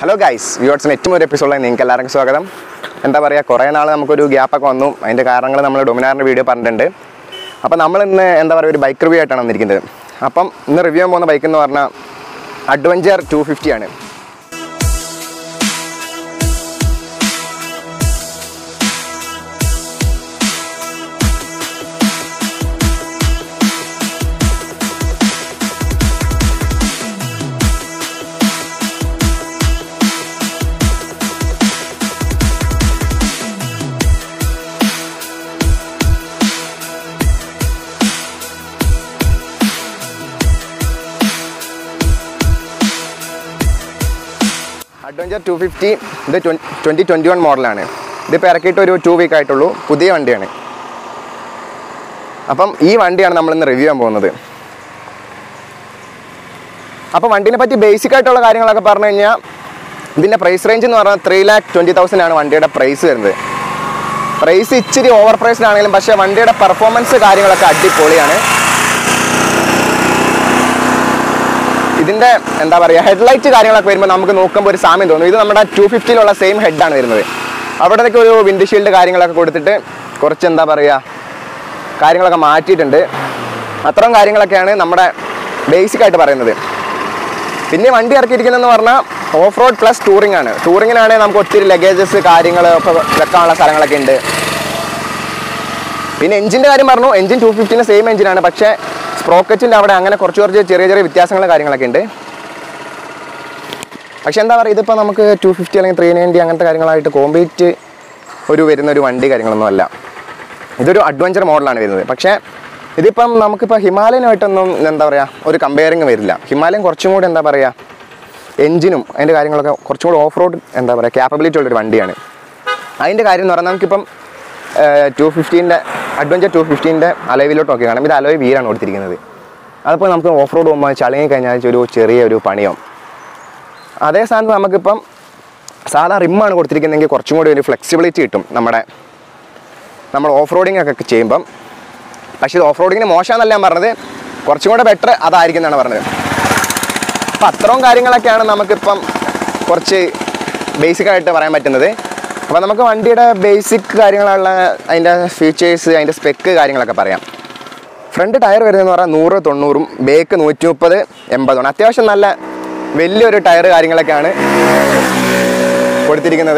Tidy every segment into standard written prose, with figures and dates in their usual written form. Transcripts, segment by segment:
Hello guys, viewers ഏറ്റവും ഒരു എപ്പിസോഡിലേക്ക് നിങ്ങൾക്ക് എല്ലാവർക്കും സ്വാഗതം. എന്താ പറയുക, കുറേ നാൾ നമുക്കൊരു ഗ്യാപ്പൊക്കെ വന്നു. അതിൻ്റെ കാരണങ്ങൾ നമ്മൾ ഡൊമിനാറിൻ്റെ വീഡിയോ പറഞ്ഞിട്ടുണ്ട്. അപ്പോൾ നമ്മൾ ഇന്ന് എന്താ പറയുക ഒരു ബൈക്ക് റിവ്യൂ ആയിട്ടാണ് വന്നിരിക്കുന്നത്. അപ്പം ഇന്ന് റിവ്യൂ ചെയ്യാൻ പോകുന്ന ബൈക്ക് എന്ന് പറഞ്ഞാൽ അഡ്വഞ്ചർ 250 ആണ്. അഡ്വഞ്ചർ 250 ഇത് 2021 മോഡലാണ്. ഇതിപ്പോൾ ഇറക്കിയിട്ട് ഒരു 2 വീക്ക് ആയിട്ടുള്ളൂ. പുതിയ വണ്ടിയാണ്. അപ്പം ഈ വണ്ടിയാണ് നമ്മളിന്ന് റിവ്യൂ ചെയ്യാൻ പോകുന്നത്. അപ്പോൾ വണ്ടീനെ പറ്റി ബേസിക് ആയിട്ടുള്ള കാര്യങ്ങളൊക്കെ പറഞ്ഞു കഴിഞ്ഞാൽ ഇതിൻ്റെ പ്രൈസ് റേഞ്ച് എന്ന് പറഞ്ഞാൽ 3,20,000 ആണ് വണ്ടിയുടെ പ്രൈസ് വരുന്നത്. പ്രൈസ് ഇച്ചിരി ഓവർ പ്രൈസ്ഡ് ആണെങ്കിലും പക്ഷേ വണ്ടിയുടെ പെർഫോമൻസ് കാര്യങ്ങളൊക്കെ അടിപൊളിയാണ്. ഇതിൻ്റെ എന്താ പറയുക ഹെഡ്ലൈറ്റ് കാര്യങ്ങളൊക്കെ വരുമ്പോൾ നമുക്ക് നോക്കുമ്പോൾ ഒരു സാമ്യം തോന്നും. ഇത് നമ്മുടെ 250-ലുള്ള സെയിം ഹെഡാണ് വരുന്നത്. അവിടേക്ക് ഒരു വിൻഡ് ഷീൽഡ് കാര്യങ്ങളൊക്കെ കൊടുത്തിട്ട് കുറച്ച് എന്താ പറയുക കാര്യങ്ങളൊക്കെ മാറ്റിയിട്ടുണ്ട്. അത്തരം കാര്യങ്ങളൊക്കെയാണ് നമ്മുടെ ബേസിക് ആയിട്ട് പറയുന്നത്. പിന്നെ വണ്ടി ഇറക്കിയിരിക്കുന്നതെന്ന് പറഞ്ഞാൽ ഓഫ് റോഡ് പ്ലസ് ടൂറിംഗ് ആണ്. ടൂറിങ്ങിനാണെങ്കിൽ നമുക്ക് ഒത്തിരി ലഗേജസ് കാര്യങ്ങൾ ഒക്കെ വെക്കാനുള്ള സ്ഥലങ്ങളൊക്കെ ഉണ്ട്. പിന്നെ എഞ്ചിൻ്റെ കാര്യം പറഞ്ഞു. എഞ്ചിൻ 250-ൻ്റെ സെയിം എഞ്ചിനാണ്. പക്ഷേ സ്പ്രോക്കറ്റിൻ്റെ അവിടെ അങ്ങനെ കുറച്ച് ചെറിയ വ്യത്യാസങ്ങൾ കാര്യങ്ങളൊക്കെ ഉണ്ട്. പക്ഷെ എന്താ പറയുക ഇതിപ്പോൾ നമുക്ക് 250 അല്ലെങ്കിൽ 390 അങ്ങനത്തെ കാര്യങ്ങളായിട്ട് കോമ്പീറ്റ് വരുന്നൊരു വണ്ടി കാര്യങ്ങളൊന്നും അല്ല. ഇതൊരു അഡ്വഞ്ചർ മോഡലാണ് വരുന്നത്. പക്ഷേ ഇതിപ്പം നമുക്കിപ്പോൾ ഹിമാലയനുമായിട്ടൊന്നും എന്താ പറയുക ഒരു കമ്പയറിങ് വരില്ല. ഹിമാലയൻ കുറച്ചും കൂടി എന്താ പറയുക എഞ്ചിനും അതിൻ്റെ കാര്യങ്ങളൊക്കെ കുറച്ചും കൂടി ഓഫ് റോഡ് എന്താ പറയുക ക്യാപ്പബിലിറ്റി ഉള്ളൊരു വണ്ടിയാണ്. അതിൻ്റെ കാര്യം എന്ന് പറഞ്ഞാൽ നമുക്കിപ്പം 250-ൻ്റെ അഡ്വഞ്ചർ 250-ൻ്റെ അലോയിലോട്ട് നോക്കി കാണാം. ഇത് അലോയ് വീലാണ് കൊടുത്തിരിക്കുന്നത്. അതിപ്പോൾ നമുക്ക് ഓഫ് റോഡ് പോകുമ്പോൾ ചളങ്ങി കഴിഞ്ഞാൽ ചെറിയൊരു പണിയാവും. അതേ സ്ഥാനത്ത് നമുക്കിപ്പം സാധാ റിമ്മാണ് കൊടുത്തിരിക്കുന്നതെങ്കിൽ കുറച്ചും കൂടി ഒരു ഫ്ലെക്സിബിലിറ്റി കിട്ടും നമ്മൾ ഓഫ് റോഡിങ് ഒക്കെ ചെയ്യുമ്പം. പക്ഷേ ഇത് ഓഫ് റോഡിങ്ങിന് മോശമെന്നല്ല ഞാൻ പറഞ്ഞത്, കുറച്ചും കൂടെ ബെറ്റർ അതായിരിക്കും എന്നാണ് പറഞ്ഞത്. അപ്പം അത്രയും കാര്യങ്ങളൊക്കെയാണ് നമുക്കിപ്പം കുറച്ച് ബേസിക്കായിട്ട് പറയാൻ പറ്റുന്നത്. അപ്പോൾ നമുക്ക് വണ്ടിയുടെ ബേസിക് കാര്യങ്ങളുള്ള അതിൻ്റെ ഫീച്ചേഴ്സ് അതിൻ്റെ സ്പെക്ക് കാര്യങ്ങളൊക്കെ പറയാം. ഫ്രണ്ട് ടയർ വരുന്നതെന്ന് പറഞ്ഞാൽ 100-90, ബാക്ക് 130-80. അത്യാവശ്യം നല്ല വലിയൊരു ടയർ കാര്യങ്ങളൊക്കെയാണ് കൊടുത്തിരിക്കുന്നത്.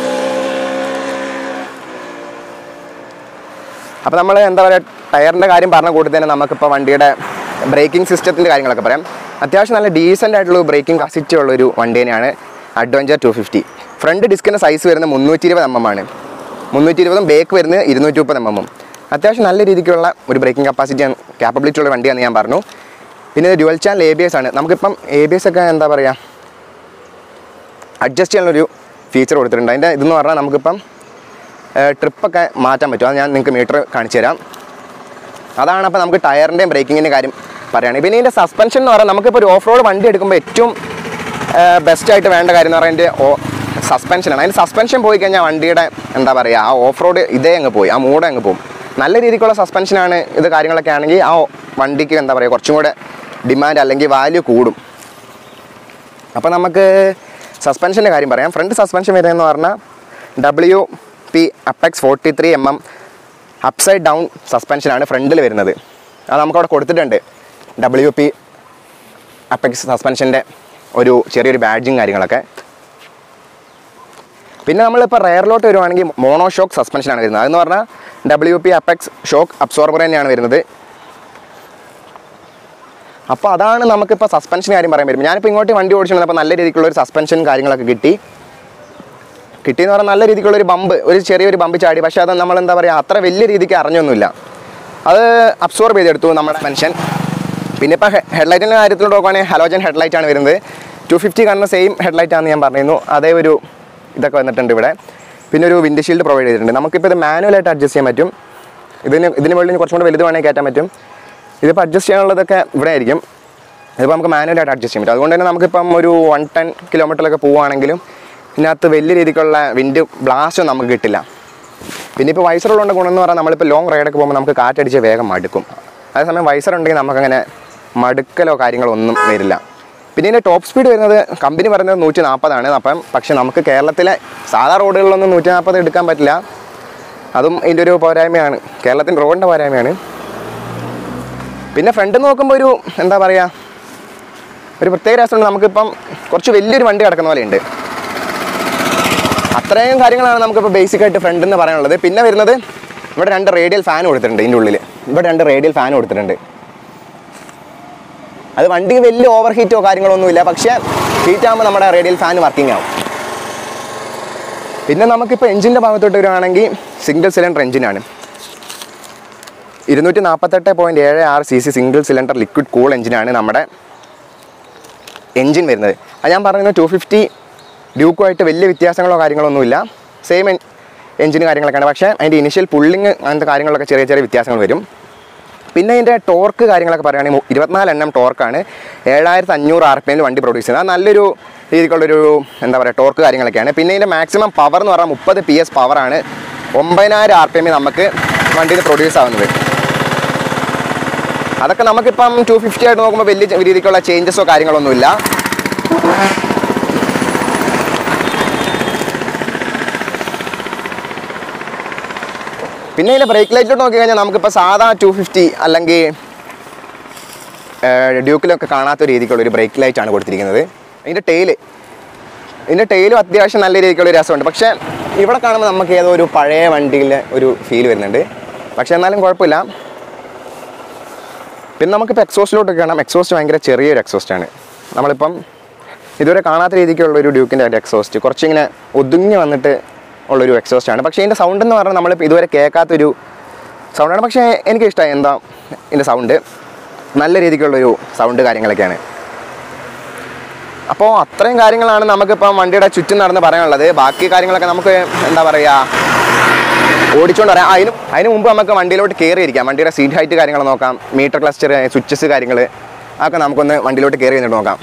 അപ്പോൾ നമ്മൾ എന്താ പറയുക ടയറിൻ്റെ കാര്യം പറഞ്ഞ കൂട്ടി തന്നെ നമുക്കിപ്പോൾ വണ്ടിയുടെ ബ്രേക്കിംഗ് സിസ്റ്റത്തിൻ്റെ കാര്യങ്ങളൊക്കെ പറയാം. അത്യാവശ്യം നല്ല ഡീസൻ്റ് ആയിട്ടുള്ള ബ്രേക്കിംഗ് കപ്പാസിറ്റി ഉള്ളൊരു വണ്ടി തന്നെയാണ് അഡ്വഞ്ചർ 250. ഫ്രണ്ട് ഡിസ്കിൻ്റെ സൈസ് വരുന്നത് 320 mm ആണ്. 320 ബാക്ക് വരുന്നത് 230 mm. അത്യാവശ്യം നല്ല രീതിക്കുള്ള ഒരു ബ്രേക്കിംഗ് ക്യാപ്പബിലിറ്റി ഉള്ള വണ്ടിയാണെന്ന് ഞാൻ പറഞ്ഞു. പിന്നെ ഇത് ഡ്യുവൽ ചാനൽ ABS ആണ്. നമുക്കിപ്പം ABS ഒക്കെ എന്താ പറയുക അഡ്ജസ്റ്റ് ചെയ്യാനുള്ളൊരു ഫീച്ചർ കൊടുത്തിട്ടുണ്ട്. അതിൻ്റെ ഇതെന്ന് പറഞ്ഞാൽ നമുക്കിപ്പം ട്രിപ്പൊക്കെ മാറ്റാൻ പറ്റും. അത് ഞാൻ നിങ്ങൾക്ക് മീറ്റർ കാണിച്ചു തരാം. അതാണ് അപ്പോൾ നമുക്ക് ടയറിൻ്റെയും ബ്രേക്കിങ്ങിൻ്റെ കാര്യം പറയുകയാണെങ്കിൽ. പിന്നെ ഇതിൻ്റെ സസ്പെൻഷൻ എന്ന് പറഞ്ഞാൽ നമുക്കിപ്പോൾ ഒരു ഓഫ് റോഡ് വണ്ടി എടുക്കുമ്പോൾ ഏറ്റവും ബെസ്റ്റായിട്ട് വേണ്ട കാര്യം എന്ന് പറയുന്നത് അതിൻ്റെ സസ്പെൻഷനാണ്. അതിൻ്റെ സസ്പെൻഷൻ പോയി കഴിഞ്ഞാൽ വണ്ടിയുടെ എന്താ പറയുക ആ ഓഫ് റോഡ് ഇതേ അങ്ങ് പോയി, ആ മൂടെ അങ്ങ് പോകും. നല്ല രീതിക്കുള്ള സസ്പെൻഷനാണ് ഇത് കാര്യങ്ങളൊക്കെ ആണെങ്കിൽ ആ വണ്ടിക്ക് എന്താ പറയുക കുറച്ചും കൂടെ ഡിമാൻഡ് അല്ലെങ്കിൽ വാല്യൂ കൂടും. അപ്പോൾ നമുക്ക് സസ്പെൻഷൻ്റെ കാര്യം പറയാം. ഫ്രണ്ട് സസ്പെൻഷൻ വരുന്നതെന്ന് പറഞ്ഞാൽ WP Apex 43 mm upside down സസ്പെൻഷനാണ് ഫ്രണ്ടിൽ വരുന്നത്. അത് നമുക്കവിടെ കൊടുത്തിട്ടുണ്ട്. WP Apex സസ്പെൻഷൻ്റെ ഒരു ചെറിയൊരു ബാഡ്ജിങ് കാര്യങ്ങളൊക്കെ. പിന്നെ നമ്മളിപ്പോൾ റെയറിലോട്ട് വരുവാണെങ്കിൽ മോണോ ഷോക്ക് സസ്പെൻഷനാണ് വരുന്നത്. അതെന്ന് പറഞ്ഞാൽ WP Apex ഷോക്ക് അബ്സോർബർ തന്നെയാണ് വരുന്നത്. അപ്പോൾ അതാണ് നമുക്കിപ്പോൾ സസ്പെൻഷൻ കാര്യം പറയാൻ പറ്റും. ഞാനിപ്പോൾ ഇങ്ങോട്ട് വണ്ടി ഓടിച്ചിട്ടുണ്ടപ്പോൾ നല്ല രീതിക്കുള്ളൊരു സസ്പെൻഷൻ കാര്യങ്ങളൊക്കെ കിട്ടിയെന്ന് പറഞ്ഞാൽ നല്ല രീതിക്കുള്ളൊരു ഒരു ചെറിയൊരു ബമ്പ് ചാടി. പക്ഷേ അത് നമ്മൾ എന്താ പറയുക അത്ര വലിയ രീതിക്ക് അറിഞ്ഞൊന്നുമില്ല. അത് അബ്സോർബ് ചെയ്തെടുത്തു നമ്മുടെ മെൻഷൻ. പിന്നെ ഇപ്പോൾ ഹെഡ്ലൈറ്റിൻ്റെ കാര്യത്തിലോട്ട് നോക്കുകയാണെങ്കിൽ ഹലോജൻ ഹെഡ്ലൈറ്റാണ് വരുന്നത്. 250 കാണുന്ന സെയിം ഹെഡ്ലൈറ്റാണെന്ന് ഞാൻ പറഞ്ഞിരുന്നു. അതേ ഒരു ഇതൊക്കെ വന്നിട്ടുണ്ട് ഇവിടെ. പിന്നെ ഒരു വിൻഡ് ഷീൽഡ് പ്രൊവൈഡ് ചെയ്തിട്ടുണ്ട്. നമുക്കിപ്പോൾ ഇത് മാനുവലായിട്ട് അഡ്ജസ്റ്റ് ചെയ്യാൻ പറ്റും. ഇതിന് മുകളിൽ കുറച്ചും കൂടെ വലുത് വേണമെങ്കിൽ കയറ്റാൻ പറ്റും. ഇതിപ്പോൾ അഡ്ജസ്റ്റ് ചെയ്യാനുള്ളതൊക്കെ ഇവിടെ ആയിരിക്കും. ഇതിപ്പോൾ നമുക്ക് മാനുവലായിട്ട് അഡ്ജസ്റ്റ് ചെയ്യാൻ പറ്റും. അതുകൊണ്ട് തന്നെ നമുക്കിപ്പം ഒരു 110 കിലോമീറ്ററിലൊക്കെ പോവുകയാണെങ്കിലും ഇതിനകത്ത് വലിയ രീതിക്കുള്ള വിൻഡ് ബ്ലാസ്റ്റൊന്നും നമുക്ക് കിട്ടില്ല. പിന്നെ ഇപ്പോൾ വൈസറുള്ള ഗുണം എന്ന് പറഞ്ഞാൽ നമ്മളിപ്പോൾ ലോങ് റൈഡൊക്കെ പോകുമ്പോൾ നമുക്ക് കാറ്റടിച്ച് വേഗം മടുക്കും. അതേസമയം വൈസർ ഉണ്ടെങ്കിൽ നമുക്കങ്ങനെ മടുക്കലോ കാര്യങ്ങളോ ഒന്നും വരില്ല. പിന്നെ ഇതിൻ്റെ ടോപ്പ് സ്പീഡ് വരുന്നത് കമ്പനി പറയുന്നത് 140 അപ്പം പക്ഷേ നമുക്ക് കേരളത്തിലെ സാധാ റോഡുകളിലൊന്നും 140 എടുക്കാൻ പറ്റില്ല. അതും ഇതിൻ്റെ ഒരു പോരായ്മയാണ്, കേരളത്തിൻ്റെ റോഡിൻ്റെ പോരായ്മയാണ്. പിന്നെ ഫ്രണ്ട് നോക്കുമ്പോൾ ഒരു എന്താ പറയുക, ഒരു പ്രത്യേക രസമുണ്ട്. നമുക്കിപ്പം കുറച്ച് വലിയൊരു വണ്ടി കിടക്കുന്ന പോലെയുണ്ട്. അത്രയും കാര്യങ്ങളാണ് നമുക്കിപ്പോൾ ബേസിക്കായിട്ട് ഫ്രണ്ട് എന്ന് പറയാനുള്ളത്. പിന്നെ വരുന്നത് ഇവിടെ 2 റേഡിയൽ ഫാൻ കൊടുത്തിട്ടുണ്ട്. ഇതിൻ്റെ ഉള്ളിൽ ഇവിടെ 2 റേഡിയൽ ഫാൻ കൊടുത്തിട്ടുണ്ട്. അത് വണ്ടിക്ക് വലിയ ഓവർ ഹീറ്റോ കാര്യങ്ങളൊന്നുമില്ല, പക്ഷേ ഹീറ്റ് ആകുമ്പോൾ നമ്മുടെ റേഡിയൽ ഫാൻ വർക്കിംഗ് ആവും. പിന്നെ നമുക്കിപ്പോൾ എഞ്ചിൻ്റെ ഭാഗത്തോട്ട് വരികയാണെങ്കിൽ സിംഗിൾ സിലിണ്ടർ എഞ്ചിനാണ്. 248.76 cc single cylinder liquid cool എഞ്ചിനാണ് നമ്മുടെ എഞ്ചിൻ വരുന്നത്. അത് ഞാൻ പറയുന്നത് 250 ഡ്യൂക്കുമായിട്ട് വലിയ വ്യത്യാസങ്ങളോ കാര്യങ്ങളൊന്നുമില്ല, സെയിം എഞ്ചിന് കാര്യങ്ങളൊക്കെയാണ്. പക്ഷേ അതിൻ്റെ ഇനിഷ്യൽ പുള്ളിങ് അങ്ങനത്തെ കാര്യങ്ങളൊക്കെ ചെറിയ ചെറിയ വ്യത്യാസങ്ങൾ വരും. പിന്നെ ഇതിൻ്റെ ടോർക്ക് കാര്യങ്ങളൊക്കെ പറയുകയാണെങ്കിൽ 24 Nm ടോർക്കാണ്. 7500 RPM വണ്ടി പ്രൊഡ്യൂസ് ചെയ്യുന്നത്. അത് നല്ലൊരു രീതിക്കുള്ളൊരു എന്താ പറയുക ടോർക്ക് കാര്യങ്ങളൊക്കെയാണ്. പിന്നെ ഇതിൻ്റെ മാക്സിമം പവർ എന്ന് പറഞ്ഞാൽ 30 PS പവറാണ്. 9000 RPM നമുക്ക് വണ്ടിയിൽ പ്രൊഡ്യൂസ് ആവുന്നത്. അതൊക്കെ നമുക്കിപ്പം 250 ആയിട്ട് നോക്കുമ്പോൾ വലിയ രീതിക്കുള്ള ചേഞ്ചസോ കാര്യങ്ങളൊന്നുമില്ല. പിന്നെ ഇതിൻ്റെ ബ്രേക്ക് ലൈറ്റിലോട്ട് നോക്കി കഴിഞ്ഞാൽ നമുക്കിപ്പോൾ സാധാ 250 അല്ലെങ്കിൽ ഡ്യൂക്കിലൊക്കെ കാണാത്ത രീതിക്കുള്ളൊരു ബ്രേക്ക് ലൈറ്റാണ് കൊടുത്തിരിക്കുന്നത്. ഇതിൻ്റെ ടെയിലും അത്യാവശ്യം നല്ല രീതിക്കുള്ള രസമുണ്ട്. പക്ഷേ ഇവിടെ കാണുമ്പോൾ നമുക്ക് ഏതോ ഒരു പഴയ വണ്ടിയിലെ ഒരു ഫീൽ വരുന്നുണ്ട്. പക്ഷേ എന്നാലും കുഴപ്പമില്ല. പിന്നെ നമുക്കിപ്പോൾ എക്സോസ്റ്റിലോട്ടൊക്കെ കാണാം. എക്സോസ്റ്റ് ഭയങ്കര ചെറിയൊരു എക്സോസ്റ്റാണ്. നമ്മളിപ്പം ഇതുവരെ കാണാത്ത രീതിക്കുള്ളൊരു ഡ്യൂക്കിൻ്റെ എക്സോസ്റ്റ് കുറച്ചിങ്ങനെ ഒതുങ്ങി വന്നിട്ട് ഉള്ളൊരു എക്സോസ്റ്റാണ്. പക്ഷേ ഇതിൻ്റെ സൗണ്ട് എന്ന് പറഞ്ഞാൽ നമ്മളിപ്പോൾ ഇതുവരെ കേൾക്കാത്തൊരു സൗണ്ടാണ്. പക്ഷേ എനിക്കിഷ്ടമായി എന്താ ഇതിൻ്റെ സൗണ്ട്, നല്ല രീതിക്കുള്ളൊരു സൗണ്ട് കാര്യങ്ങളൊക്കെയാണ്. അപ്പോൾ അത്രയും കാര്യങ്ങളാണ് നമുക്കിപ്പം വണ്ടിയുടെ ചുറ്റും നടന്ന് പറയാനുള്ളത്. ബാക്കി കാര്യങ്ങളൊക്കെ നമുക്ക് എന്താ പറയുക ഓടിച്ചുകൊണ്ട് പറയാം. അതിന് മുമ്പ് നമുക്ക് വണ്ടിയിലോട്ട് കയറിയിരിക്കാം. വണ്ടിയുടെ സീറ്റ് ഹൈറ്റ് കാര്യങ്ങൾ നോക്കാം, മീറ്റർ ക്ലസ്റ്റർ, സ്വിച്ചസ് കാര്യങ്ങൾ അതൊക്കെ നമുക്കൊന്ന് വണ്ടിയിലോട്ട് കയറി എന്നിട്ട് നോക്കാം.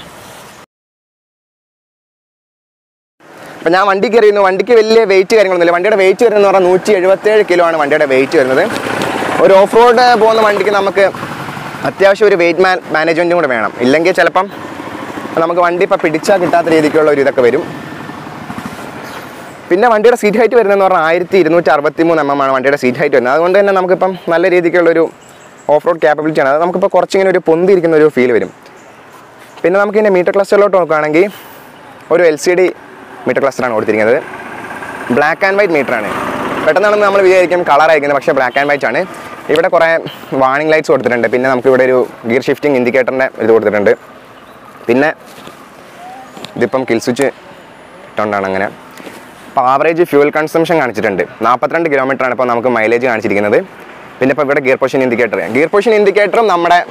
അപ്പം ഞാൻ വണ്ടി കയറിയിരുന്നു. വണ്ടിക്ക് വലിയ വെയിറ്റ് കാര്യങ്ങളൊന്നുമില്ല. വണ്ടിയുടെ വെയിറ്റ് വരുന്നതെന്ന് പറഞ്ഞാൽ 177 കിലോ ആണ് വണ്ടിയുടെ വെയിറ്റ് വരുന്നത്. ഒരു ഓഫ് റോഡ് പോകുന്ന വണ്ടിക്ക് നമുക്ക് അത്യാവശ്യം ഒരു വെയിറ്റ് മാനേജ്മെൻറ്റും കൂടെ വേണം. ഇല്ലെങ്കിൽ ചിലപ്പം നമുക്ക് വണ്ടി ഇപ്പം പിടിച്ചാൽ കിട്ടാത്ത രീതിക്കുള്ള ഒരു ഇതൊക്കെ വരും. പിന്നെ വണ്ടിയുടെ സീറ്റ് ഹൈറ്റ് വരുന്നതെന്ന് പറഞ്ഞാൽ 1263 mm ആണ് വണ്ടിയുടെ സീറ്റ് ഹൈറ്റ് വരുന്നത്. അതുകൊണ്ട് തന്നെ നമുക്കിപ്പം നല്ല രീതിക്കുള്ളൊരു ഓഫ് റോഡ് ക്യാപ്പബിലിറ്റിയാണ്. അത് നമുക്കിപ്പോൾ കുറച്ചിങ്ങനെ ഒരു പൊന്തിരിക്കുന്ന ഒരു ഫീൽ വരും. പിന്നെ നമുക്കിതിൻ്റെ മീറ്റർ ക്ലസ്റ്ററിലോട്ട് നോക്കുകയാണെങ്കിൽ ഒരു LCD മീറ്റർ ക്ലസ്റ്ററാണ് കൊടുത്തിരിക്കുന്നത്. ബ്ലാക്ക് ആൻഡ് വൈറ്റ് മീറ്ററാണ്. പെട്ടെന്നാണെന്ന് നമ്മൾ വിചാരിക്കും കളർ അയക്കുന്നത്, പക്ഷേ ബ്ലാക്ക് ആൻഡ് വൈറ്റ് ആണ്. ഇവിടെ കുറേ വാർണിംഗ് ലൈറ്റ്സ് കൊടുത്തിട്ടുണ്ട്. പിന്നെ നമുക്കിവിടെ ഒരു ഗിയർ ഷിഫ്റ്റിംഗ് ഇൻഡിക്കേറ്ററിൻ്റെ ഇത് കൊടുത്തിട്ടുണ്ട്. പിന്നെ ഇതിപ്പം കിൽ സ്വിച്ച് ഇട്ടുകൊണ്ടാണ് അങ്ങനെ. അപ്പോൾ ആവറേജ് ഫ്യൂൽ കൺസംഷൻ കാണിച്ചിട്ടുണ്ട്. 42 കിലോമീറ്ററാണ് ഇപ്പോൾ നമുക്ക് മൈലേജ് കാണിച്ചിരിക്കുന്നത്. പിന്നെ ഇപ്പോൾ ഇവിടെ ഗിയർ പൊസിഷൻ ഇൻഡിക്കേറ്ററും നമ്മുടെ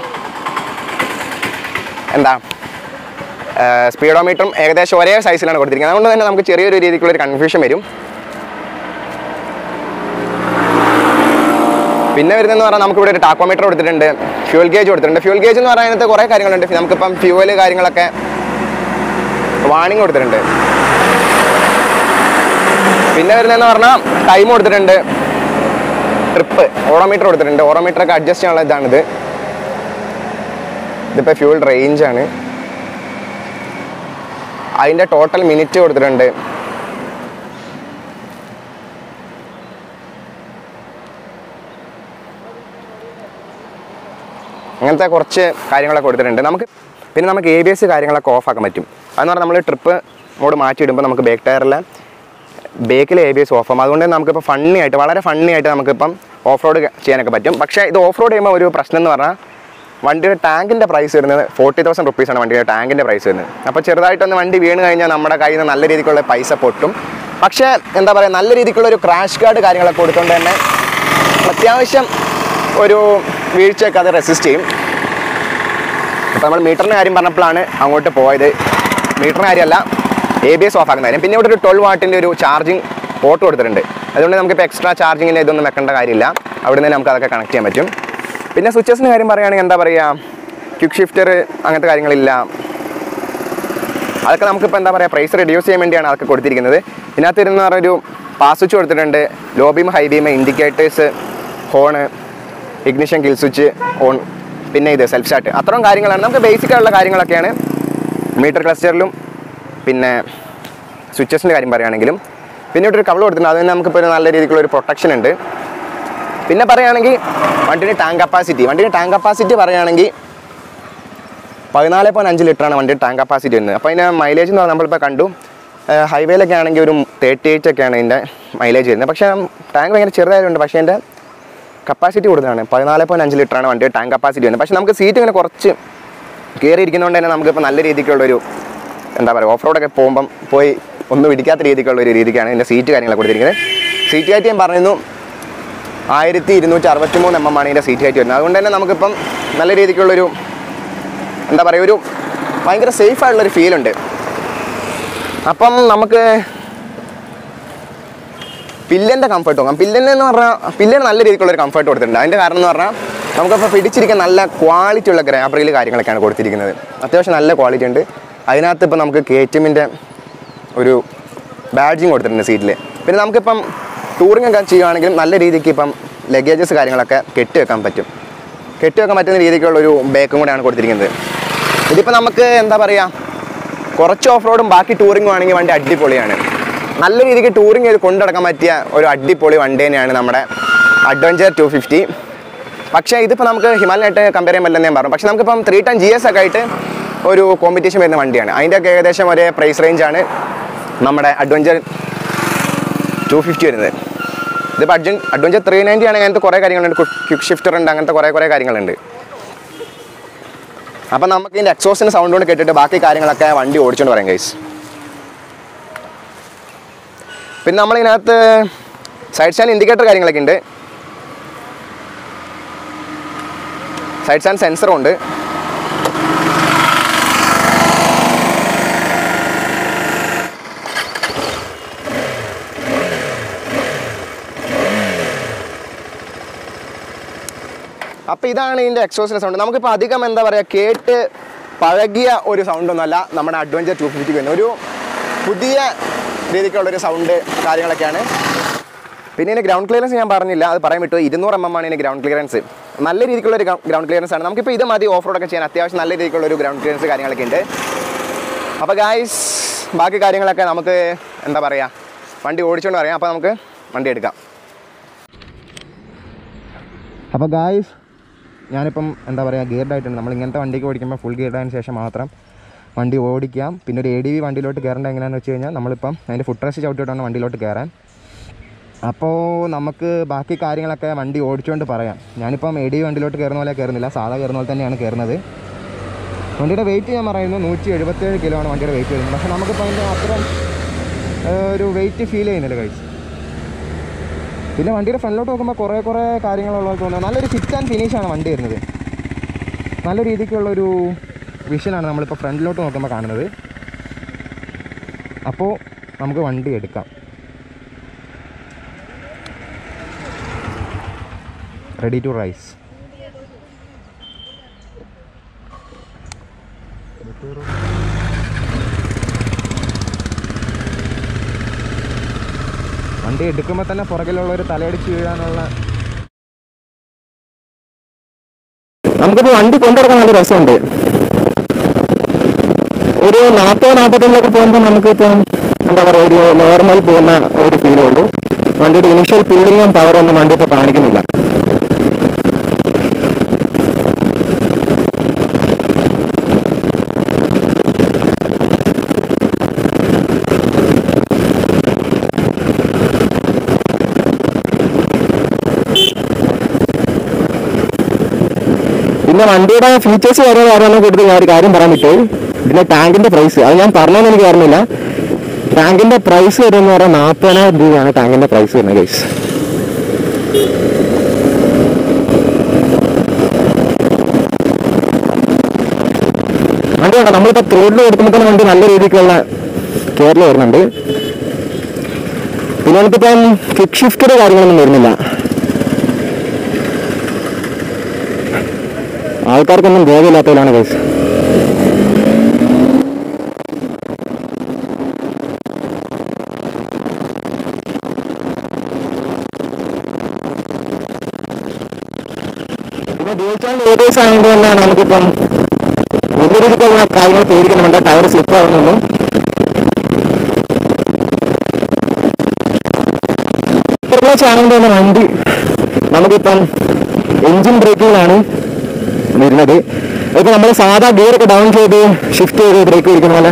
എന്താ സ്പീഡോമീറ്ററും ഏകദേശം ഒരേ സൈസിലാണ് കൊടുത്തിരിക്കുന്നത്. അതുകൊണ്ട് തന്നെ നമുക്ക് ചെറിയൊരു രീതിക്കുള്ളൊരു കൺഫ്യൂഷൻ വരും. പിന്നെ വരുന്നതെന്ന് പറഞ്ഞാൽ നമുക്കിവിടെ ഒരു ടാക്കോമീറ്റർ കൊടുത്തിട്ടുണ്ട്, ഫ്യൂൽ ഗേജ് കൊടുത്തിട്ടുണ്ട്. ഫ്യൂൽ ഗേജ് എന്ന് പറയുന്നത് കുറേ കാര്യങ്ങളുണ്ട്. നമുക്കിപ്പം ഫ്യൂവൽ കാര്യങ്ങളൊക്കെ വാണിംഗ് കൊടുത്തിട്ടുണ്ട്. പിന്നെ വരുന്നതെന്ന് പറഞ്ഞാൽ ടൈം കൊടുത്തിട്ടുണ്ട്, ട്രിപ്പ്, ഓഡോമീറ്റർ കൊടുത്തിട്ടുണ്ട്. ഓഡോമീറ്ററൊക്കെ അഡ്ജസ്റ്റ് ചെയ്യാനുള്ള ഇതാണിത്. ഇതിപ്പോൾ ഫ്യൂൽ റേഞ്ചാണ്. അതിൻ്റെ ടോട്ടൽ മിനിറ്റ് കൊടുത്തിട്ടുണ്ട്. അങ്ങനത്തെ കുറച്ച് കാര്യങ്ങളൊക്കെ കൊടുത്തിട്ടുണ്ട്. പിന്നെ നമുക്ക് ABS കാര്യങ്ങളൊക്കെ ഓഫാക്കാൻ പറ്റും. അതെന്ന് പറഞ്ഞാൽ നമ്മൾ ട്രിപ്പ് മോഡ് മാറ്റിയിടുമ്പോൾ നമുക്ക് ബേക്കിൽ ABS ഓഫ് ആകും. അതുകൊണ്ട് നമുക്കിപ്പോൾ വളരെ ഫണ്ണി ആയിട്ട് നമുക്കിപ്പം ഓഫ് റോഡ് ചെയ്യാനൊക്കെ പറ്റും. പക്ഷേ ഇത് ഓഫ് റോഡ് ചെയ്യുമ്പോൾ ഒരു പ്രശ്നം എന്ന് പറഞ്ഞാൽ വണ്ടിയുടെ ടാങ്കിൻ്റെ പ്രൈസ് വരുന്നത് 40,000 റുപ്പീസാണ് വണ്ടിയുടെ ടാങ്കിൻ്റെ പ്രൈസ് വരുന്നത്. അപ്പോൾ ചെറുതായിട്ടൊന്ന് വണ്ടി വീണ് കഴിഞ്ഞാൽ നമ്മുടെ കയ്യിൽ നിന്ന് നല്ല രീതിക്കുള്ള പൈസ പൊട്ടും. പക്ഷേ എന്താ പറയുക, നല്ല രീതിക്കുള്ള ഒരു ക്രാഷ് ഗാർഡ് കാര്യങ്ങളൊക്കെ കൊടുത്തുകൊണ്ട് തന്നെ അത്യാവശ്യം ഒരു വീഴ്ചയൊക്കെ അത് റെസിസ്റ്റ് ചെയ്യും. അപ്പോൾ നമ്മൾ മീറ്ററിൻ്റെ കാര്യം പറഞ്ഞപ്പോഴാണ് അങ്ങോട്ട് പോയത്. മീറ്ററിൻ്റെ കാര്യമല്ല, ABS ഓഫ് ആക്കുന്ന കാര്യം. പിന്നെ ഇവിടെ ഒരു 12 വാട്ടിൻ്റെ ഒരു ചാർജിങ് പോർട്ട് കൊടുത്തിട്ടുണ്ട്. അതുകൊണ്ട് നമുക്കിപ്പോൾ എക്സ്ട്രാ ചാർജിങ്ങിന് ഇതൊന്നും വെക്കേണ്ട കാര്യമില്ല. അവിടെ നിന്ന് നമുക്ക് അതൊക്കെ കണക്ട് ചെയ്യാൻ പറ്റും. പിന്നെ സ്വിച്ചസിൻ്റെ കാര്യം പറയുകയാണെങ്കിൽ എന്താ പറയുക, ക്വിക്ക് ഷിഫ്റ്റർ അങ്ങനത്തെ കാര്യങ്ങളില്ല. അതൊക്കെ നമുക്കിപ്പോൾ എന്താ പറയുക പ്രൈസ് റെഡ്യൂസ് ചെയ്യാൻ വേണ്ടിയാണ് അതൊക്കെ കൊടുത്തിരിക്കുന്നത്. ഇതിനകത്ത് ഇരുന്ന് പറഞ്ഞൊരു പാസ് സ്വിച്ച് കൊടുത്തിട്ടുണ്ട്, low beam, high beam, indicators, horn, ignition, kill switch, on, പിന്നെ ഇത് സെൽഫ് സ്റ്റാർട്ട്. അത്രയും കാര്യങ്ങളാണ് നമുക്ക് ബേസിക് ആയിട്ടുള്ള കാര്യങ്ങളൊക്കെയാണ് മീറ്റർ ക്ലസ്റ്ററിലും പിന്നെ സ്വിച്ചസിൻ്റെ കാര്യം പറയുകയാണെങ്കിലും പിന്നെ ഇവിടെ ഒരു കവൾ കൊടുത്തിട്ടുണ്ട്. അതിന് നമുക്കിപ്പോൾ ഒരു നല്ല രീതിക്കുള്ളൊരു പ്രൊട്ടക്ഷൻ ഉണ്ട്. പിന്നെ പറയുകയാണെങ്കിൽ വണ്ടിയുടെ ടാങ്ക് കപ്പാസിറ്റി പറയുകയാണെങ്കിൽ 14.5 ലിറ്ററാണ് വണ്ടിയുടെ ടാങ്ക് കപ്പാസിറ്റി വരുന്നത്. അപ്പോൾ അതിൻ്റെ മൈലേജ് എന്ന് പറഞ്ഞാൽ നമ്മളിപ്പോൾ കണ്ടു, ഹൈവേയിലൊക്കെ ആണെങ്കിൽ ഒരു 38 ഒക്കെയാണ് ഇതിൻ്റെ മൈലേജ് വരുന്നത്. പക്ഷേ ടാങ്ക് ഭയങ്കര ചെറുതായതുകൊണ്ട് പക്ഷേ എൻ്റെ കപ്പാസിറ്റി കൂടുതലാണ്. 14.5 ലിറ്ററാണ് വണ്ടിയുടെ ടാങ്ക് കപ്പാസിറ്റി വരുന്നത്. പക്ഷേ നമുക്ക് സീറ്റ് ഇങ്ങനെ കുറച്ച് കയറിയിരിക്കുന്നതുകൊണ്ട് തന്നെ നമുക്കിപ്പോൾ നല്ല രീതിക്കുള്ളൊരു എന്താ പറയുക, ഓഫ് റോഡൊക്കെ പോയി ഒന്നും ഇടിക്കാത്ത രീതിക്കുള്ളൊരു രീതിക്കാണ് ഇതിൻ്റെ സീറ്റ് കാര്യങ്ങളൊക്കെ കൊടുത്തിരിക്കുന്നത്. സീറ്റ് ഹൈറ്റ് ഞാൻ പറയുന്നു 1263 mm ആണ് ഇതിൻ്റെ സീറ്റ് ഹൈറ്റ് വരുന്നത്. അതുകൊണ്ട് തന്നെ നമുക്കിപ്പം നല്ല രീതിക്കുള്ളൊരു എന്താ പറയുക, ഒരു ഭയങ്കര സേഫായിട്ടുള്ളൊരു ഫീലുണ്ട്. അപ്പം നമുക്ക് പില്ലൻ്റെ കംഫർട്ട് നോക്കാം. പില്ലനെന്ന് പറഞ്ഞാൽ പില്ലന് നല്ല രീതിക്കുള്ളൊരു കംഫർട്ട് കൊടുത്തിട്ടുണ്ട്. അതിൻ്റെ കാരണം എന്ന് പറഞ്ഞാൽ നമുക്കപ്പോൾ പിടിച്ചിരിക്കാൻ നല്ല ക്വാളിറ്റി ഉള്ള ഗ്രാബ് റെയിൽ കാര്യങ്ങളൊക്കെയാണ് കൊടുത്തിരിക്കുന്നത്. അത്യാവശ്യം നല്ല ക്വാളിറ്റി ഉണ്ട്. അതിനകത്ത് ഇപ്പോൾ നമുക്ക് KTMൻ്റെ ഒരു ബാഡ്ജിങ് കൊടുത്തിട്ടുണ്ട് സീറ്റിൽ. പിന്നെ നമുക്കിപ്പം ടൂറിംഗ് ഒക്കെ ചെയ്യുകയാണെങ്കിലും നല്ല രീതിക്ക് ഇപ്പം ലഗേജസ് കാര്യങ്ങളൊക്കെ കെട്ടിവെക്കാൻ പറ്റുന്ന രീതിക്കുള്ളൊരു ബേക്കും കൂടെയാണ് കൊടുത്തിരിക്കുന്നത്. ഇതിപ്പോൾ നമുക്ക് എന്താ പറയുക, കുറച്ച് ഓഫ് റോഡും ബാക്കി ടൂറിങ്ങും ആണെങ്കിൽ വണ്ടി അടിപൊളിയാണ്. നല്ല രീതിക്ക് ടൂറിങ് ചെയ്ത് കൊണ്ടുനടക്കാൻ പറ്റിയ ഒരു അടിപൊളി വണ്ടി തന്നെയാണ് നമ്മുടെ അഡ്വഞ്ചർ 250. പക്ഷേ ഇതിപ്പോൾ നമുക്ക് ഹിമാലയനായിട്ട് കമ്പയർ ചെയ്യാൻ പറ്റില്ലെന്ന് ഞാൻ പറഞ്ഞു. പക്ഷേ നമുക്കിപ്പം 310 GS ഒക്കെ ആയിട്ട് ഒരു കോമ്പറ്റീഷൻ വരുന്ന വണ്ടിയാണ്. അതിൻ്റെയൊക്കെ ഏകദേശം ഒരേ പ്രൈസ് റേഞ്ചാണ് നമ്മുടെ അഡ്വഞ്ചർ 250 വരുന്നത്. ഇതിപ്പോൾ അഡ്വഞ്ചർ 390 ആണെങ്കിൽ അങ്ങനത്തെ കുറേ കാര്യങ്ങളുണ്ട്, ക്വിക്ക് ഷിഫ്റ്റർ ഉണ്ട്, അങ്ങനത്തെ കുറേ കാര്യങ്ങളുണ്ട്. അപ്പം നമുക്ക് ഇതിൻ്റെ എക്സോസിൻ്റെ സൗണ്ട് കൊണ്ട് കേട്ടിട്ട് ബാക്കി കാര്യങ്ങളൊക്കെ വണ്ടി ഓടിച്ചുകൊണ്ട് പറയാം ഗൈസ്. പിന്നെ നമ്മളിതിനകത്ത് സൈഡ് സ്റ്റാൻഡ് ഇൻഡിക്കേറ്റർ കാര്യങ്ങളൊക്കെ ഉണ്ട്. സൈഡ് സ്റ്റാൻഡ് സെൻസറും ഉണ്ട്. അപ്പോൾ ഇതാണ് ഇതിൻ്റെ എക്സോസിൻ്റെ സൗണ്ട്. നമുക്കിപ്പോൾ അധികം എന്താ പറയുക, കേട്ട് പഴകിയ ഒരു സൗണ്ടൊന്നുമല്ല നമ്മുടെ അഡ്വഞ്ചർ 250 വരുന്നത്. ഒരു പുതിയ രീതിക്കുള്ളൊരു സൗണ്ട് കാര്യങ്ങളൊക്കെയാണ്. പിന്നെ ഇതിന് ഗ്രൗണ്ട് ക്ലിയറൻസ് ഞാൻ പറഞ്ഞില്ല, അത് പറയാൻ വിട്ടു. 200 mm ആണ് ഇതിന് ഗ്രൗണ്ട് ക്ലിയറൻസ്. നല്ല രീതിക്കുള്ളൊരു ഗ്രൗണ്ട് ക്ലിയറൻസ് ആണ്. നമുക്കിപ്പോൾ ഇത് മതി ഓഫ് റോഡൊക്കെ ചെയ്യാൻ. അത്യാവശ്യം നല്ല രീതിക്കുള്ളൊരു ഗ്രൗണ്ട് ക്ലിയറൻസ് കാര്യങ്ങളൊക്കെ ഉണ്ട്. അപ്പോൾ ഗായ്സ് ബാക്കി കാര്യങ്ങളൊക്കെ നമുക്ക് എന്താ പറയുക, വണ്ടി ഓടിച്ചുകൊണ്ട് പറയാം. അപ്പോൾ നമുക്ക് വണ്ടി എടുക്കാം. അപ്പോൾ ഗായ്സ് ഞാനിപ്പം എന്താ പറയുക, ഗിയർഡ് ആയിട്ടുണ്ട്. നമ്മൾ ഇങ്ങനത്തെ വണ്ടിക്ക് ഓടിക്കുമ്പോൾ ഫുൾ ഗിയർഡ് ആയതിനു ശേഷം മാത്രം വണ്ടി ഓടിക്കാം. പിന്നെ ഒരു ADV വണ്ടിയിലോട്ട് കയറേണ്ടത് എങ്ങനെയാണെന്ന് വെച്ച് കഴിഞ്ഞാൽ നമ്മളിപ്പം അതിൻ്റെ ഫുട് റെസ്റ്റ് ചവിട്ടിയിട്ടാണ് വണ്ടിയിലോട്ട് കയറാൻ. അപ്പോൾ നമുക്ക് ബാക്കി കാര്യങ്ങളൊക്കെ വണ്ടി ഓടിച്ചുകൊണ്ട് പറയാം. ഞാനിപ്പം ADV വണ്ടിയിലോട്ട് കയറുന്ന പോലെ കയറുന്നില്ല, സാധാ കയറുന്ന പോലെ തന്നെയാണ് കയറുന്നത്. വണ്ടിയുടെ വെയിറ്റ് ഞാൻ പറയുന്നു 177 കിലോ ആണ് വണ്ടിയുടെ വെയിറ്റ് വരുന്നത്. പക്ഷേ നമുക്കിപ്പോൾ അതിൻ്റെ അത്ര ഒരു വെയിറ്റ് ഫീൽ ചെയ്യുന്നില്ല കഴിച്ച്. പിന്നെ വണ്ടിയുടെ ഫ്രണ്ടിലോട്ട് നോക്കുമ്പോൾ കുറേ കാര്യങ്ങളുള്ള തോന്നുന്നത്. നല്ലൊരു ഫിറ്റ് ആൻഡ് ഫിനിഷാണ് വണ്ടി വരുന്നത്. നല്ല രീതിക്കുള്ളൊരു വിഷനാണ് നമ്മളിപ്പോൾ ഫ്രണ്ടിലോട്ട് നോക്കുമ്പോൾ കാണുന്നത്. അപ്പോൾ നമുക്ക് വണ്ടി എടുക്കാം. Ready to ride. വണ്ടി എടുക്കുമ്പോൾ തന്നെ പുറകിലുള്ളൊരു തലയടിച്ച് വീഴാനുള്ള. നമുക്കിപ്പോൾ വണ്ടി കൊണ്ടുനടക്കാൻ നല്ല രസമുണ്ട്. ഒരു 40-45 പോകുമ്പോൾ നമുക്കിപ്പം എന്താ പറയുക, ഒരു നോർമൽ പോകുന്ന ഒരു ഫീലേ ഉള്ളൂ. വണ്ടിയുടെ ഇനിഷ്യൽ പില്ലിങ്ങും പവറൊന്നും വണ്ടി ഇപ്പോൾ കാണിക്കുന്നില്ല. പിന്നെ വണ്ടിയുടെ ഫീച്ചേഴ്സ് പറയാനൊക്കെ എടുത്ത് ഞാൻ ഒരു കാര്യം പറയാൻ പറ്റും. ഇതിൻ്റെ ടാങ്കിൻ്റെ പ്രൈസ് അത് ഞാൻ പറഞ്ഞതെന്ന് എനിക്ക് ഓർമ്മയില്ല. ടാങ്കിൻ്റെ പ്രൈസ് വരുമെന്ന് പറഞ്ഞാൽ 40,000 രൂപയാണ് ടാങ്കിൻ്റെ പ്രൈസ് വരുന്നത് ഗൈസ്. വണ്ടി വേണ്ട, നമ്മളിപ്പോൾ റോഡിൽ കൊടുക്കുമ്പോൾ തന്നെ വണ്ടി നല്ല രീതിക്കുള്ള കെയറിൽ വരുന്നുണ്ട്. പിന്നെ നമുക്കിപ്പം ക്വിക്ക് ഷിഫ്റ്റർ കാര്യങ്ങളൊന്നും വരുന്നില്ല. ആൾക്കാർക്കൊന്നും ബോധമില്ലാത്തവരാണ് കേസ്. പിന്നെ ഡ്യൂൽ ചാനൽ ഏരിയസ് ആയതുകൊണ്ട് തന്നെ നമുക്കിപ്പം വലിയ രീതിക്കുള്ള കാര്യങ്ങൾ പേടിക്കുന്നുണ്ട്, ടയർ സ്ലിപ്പ് ആവുന്നൊന്നും. ചാനലിൻ്റെ തന്നെ വണ്ടി നമുക്കിപ്പം എൻജിൻ ബ്രേക്കിങ്ങിലാണ് വരുന്നത്. ഇപ്പം നമ്മൾ സാധാ ഗിയറൊക്കെ ഡൗൺ ചെയ്ത് ഷിഫ്റ്റ് ചെയ്ത് ബ്രേക്ക് ഇരിക്കുന്ന പോലെ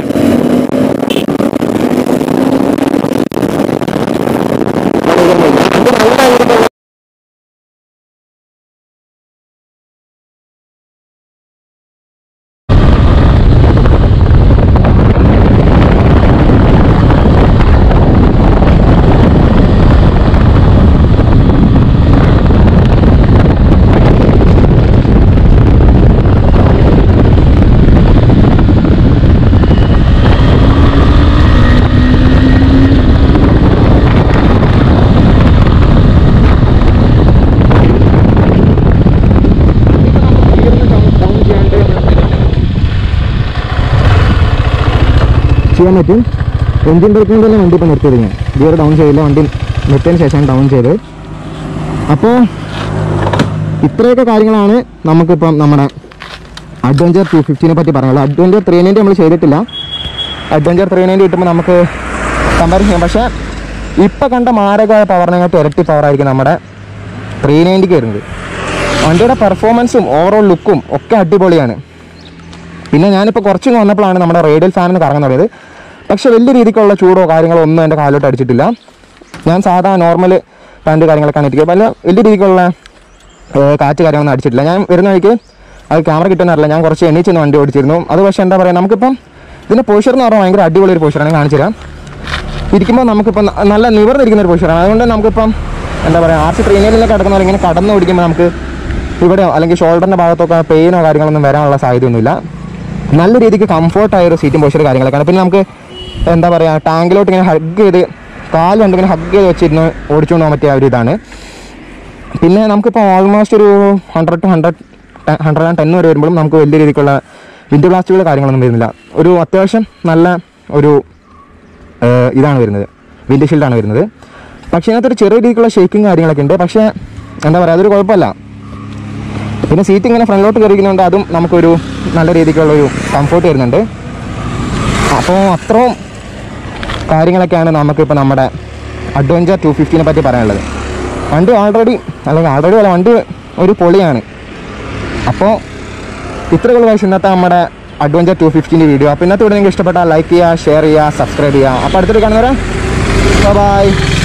ചെയ്യാൻ പറ്റും. എൻജിൻ ബ്രേക്കിംഗ് തന്നെ വണ്ടി ഇപ്പോൾ നിർത്തിയത്, ഞാൻ ഗിയർ ഡൗൺ ചെയ്തില്ല, വണ്ടി നിർത്തിയതിന് ശേഷമാണ് ഡൗൺ ചെയ്തത്. അപ്പോൾ ഇത്രയൊക്കെ കാര്യങ്ങളാണ് നമുക്കിപ്പം നമ്മുടെ അഡ്വഞ്ചർ 250 പറ്റി പറയാനുള്ളത്. അഡ്വഞ്ചർ 390 നമ്മൾ ചെയ്തിട്ടില്ല. അഡ്വഞ്ചർ 390 കിട്ടുമ്പോൾ നമുക്ക് കമ്പയർ ചെയ്യാം. പക്ഷേ ഇപ്പോൾ കണ്ട മാരകമായ പവറിനെക്കാട്ട് ഇരട്ടി പവറായിരിക്കും നമ്മുടെ 390 വരുന്നത്. വണ്ടിയുടെ പെർഫോമൻസും ഓവറോൾ ലുക്കും ഒക്കെ അടിപൊളിയാണ്. പിന്നെ ഞാനിപ്പോൾ കുറച്ചും വന്നപ്പോഴാണ് നമ്മുടെ റേഡിയൽ ഫാനിന് കറങ്ങാൻ തുടങ്ങിയത്. പക്ഷേ വലിയ രീതിക്കുള്ള ചൂടോ കാര്യങ്ങളോ ഒന്നും എൻ്റെ കാലോട്ട് അടിച്ചിട്ടില്ല. ഞാൻ സാധാ നോർമൽ പാൻറ്റ് കാര്യങ്ങളൊക്കെയാണ് ഇരിക്കുക. വലിയ രീതിക്കുള്ള കാറ്റ് കാര്യങ്ങളൊന്നും അടിച്ചിട്ടില്ല. ഞാൻ വരുന്ന വഴിക്ക് അത് ക്യാമറ കിട്ടുന്നറിയില്ല, ഞാൻ കുറച്ച് എണ്ണീച്ചൊന്ന് വണ്ടി ഓടിച്ചിരുന്നു. അത് പക്ഷേ എന്താ പറയുക, നമുക്കിപ്പം ഇതിൻ്റെ പോസ്റ്റർ എന്ന് പറഞ്ഞാൽ ഭയങ്കര അടിപൊളി ഒരു പോസ്റ്ററാണ്. കാണിച്ചു തരാം. ഇരിക്കുമ്പോൾ നമുക്കിപ്പം നല്ല നിവർന്നിരിക്കുന്ന ഒരു പോസ്റ്ററാണ്. അതുകൊണ്ട് നമുക്കിപ്പം എന്താ പറയുക, RC 390 കിടക്കുന്ന ഇങ്ങനെ കടന്ന് ഓടിക്കുമ്പോൾ നമുക്ക് ഇവിടെയോ അല്ലെങ്കിൽ ഷോൾഡറിൻ്റെ ഭാഗത്തൊക്കെ പെയിനോ കാര്യങ്ങളൊന്നും വരാനുള്ള സാധ്യതയൊന്നുമില്ല. നല്ല രീതിക്ക് കംഫോർട്ടായൊരു സീറ്റും പോസ്റ്റർ കാര്യങ്ങളൊക്കെയാണ്. പിന്നെ നമുക്ക് എന്താ പറയുക, ടാങ്കിലോട്ട് ഇങ്ങനെ ഹഗ് ചെയ്ത് കാല് കൊണ്ട് ഇങ്ങനെ ഹഗ് ചെയ്ത് വെച്ചിരുന്ന് ഓടിച്ചുകൊണ്ട് പോകാൻ പറ്റിയ ഒരു ഇതാണ്. പിന്നെ നമുക്കിപ്പോൾ ഓൾമോസ്റ്റ് ഒരു 100 to 110 വരെ വരുമ്പോഴും നമുക്ക് വലിയ രീതിക്കുള്ള വിൻഡ് ബ്ലാസ്റ്റുകൾ കാര്യങ്ങളൊന്നും വരുന്നില്ല. ഒരു അത്യാവശ്യം നല്ല ഒരു ഇതാണ് വരുന്നത്, വിൻഡ് ഷീൽഡാണ് വരുന്നത്. പക്ഷേ ഇതിനകത്തൊരു ചെറിയ രീതിക്കുള്ള ഷേക്കിങ് കാര്യങ്ങളൊക്കെ ഉണ്ട്. പക്ഷേ എന്താ പറയുക, അതൊരു കുഴപ്പമില്ല. പിന്നെ സീറ്റ് ഇങ്ങനെ ഫ്രണ്ടിലോട്ട് കയറിക്കുന്നുണ്ട്, അതും നമുക്കൊരു നല്ല രീതിക്കുള്ളൊരു കംഫോർട്ട് വരുന്നുണ്ട്. അപ്പോൾ അത്രയും കാര്യങ്ങളൊക്കെയാണ് നമുക്കിപ്പോൾ നമ്മുടെ അഡ്വഞ്ചർ 250 പറ്റി പറയാനുള്ളത്. വണ്ടി ഓൾറെഡി അല്ല, വണ്ടി ഒരു പൊളിയാണ്. അപ്പോൾ ഇത്രയുള്ള വയസ്സ് ഇന്നത്തെ നമ്മുടെ അഡ്വഞ്ചർ 250 വീഡിയോ. അപ്പോൾ ഇന്നത്തെ വീഡിയോ നിങ്ങൾക്ക് ഇഷ്ടപ്പെട്ടാൽ ലൈക്ക് ചെയ്യുക, ഷെയർ ചെയ്യുക, സബ്സ്ക്രൈബ് ചെയ്യുക. അപ്പോൾ അടുത്തൊരു കാണുന്നവരെ ബൈ.